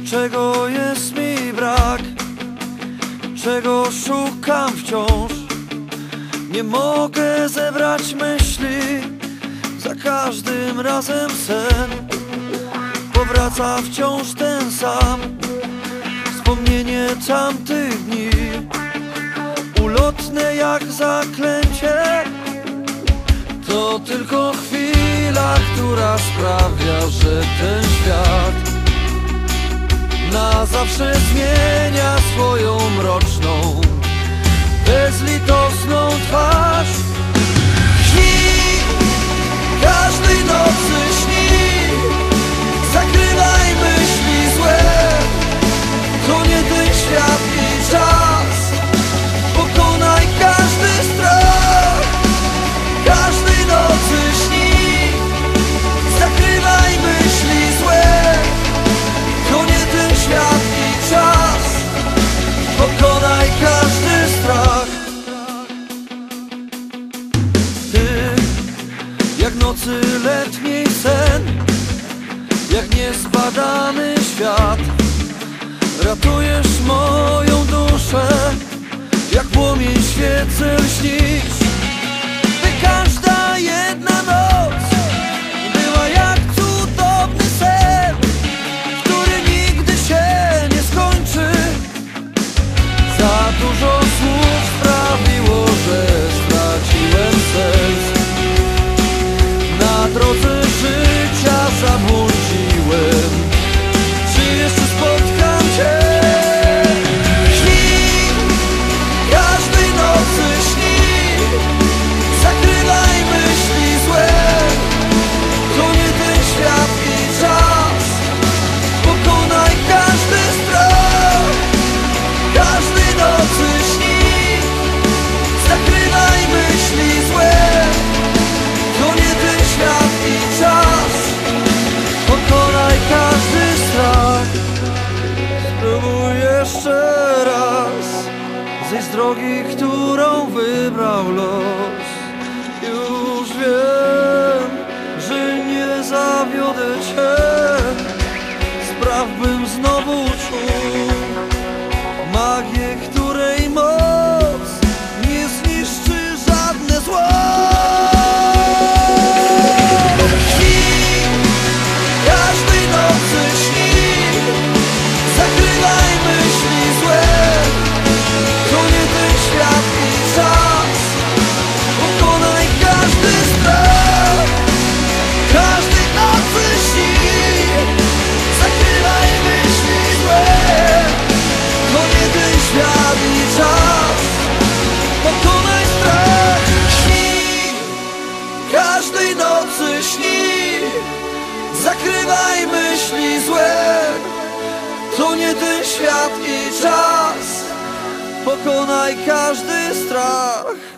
Czego jest mi brak, czego szukam wciąż. Nie mogę zebrać myśli, za każdym razem sen powraca wciąż ten sam. Wspomnienie tamtych dni, ulotne jak zaklęcie. To tylko chwila, która sprawia, że ten świat na zawsze zmienia swoją mroczną, bezlitosną twarz. Śni, każdej nocy śni, zakrywaj myśli złe. To nie ten świat i czas, pokonaj każdy strach. Każdej nocy śni, zakrywaj myśli złe. To nie ten świat i czas, pokonaj każdy strach. Ty, jak nocy letniej sen, jak niezbadany świat, ratujesz moją duszę, jak płomień świecy lśnisz. By każda jedna noc była jak cudowny sen, który nigdy się nie skończy. Za dużo słów sprawiło, że straciłem sens. Na drodze życia zabłądziłem. Czy jeszcze spotkam Cię? Śni, każdej nocy śni, zakrywaj myśli złe. To nie ten świat i czas, pokonaj każdy strach. Każdej nocy śni, zakrywaj myśli złe. To nie ten świat i czas, pokonaj każdy strach. Spróbuj jeszcze raz zejść z drogi, którą wybrał los. Już wiem, że nie zawiodę Cię. Spraw, bym znowu czuł magię, której moc nie zniszczy żadne zło. Śni, każdej nocy śni, zakrywaj myśli złe. To nie ten świat i czas, pokonaj każdy strach. Każdej nocy śni, zakrywaj myśli złe. To nie ten świat i czas, pokonaj strach. Śni, każdej nocy śni, zakrywaj myśli złe. To nie ten świat i czas, pokonaj każdy strach.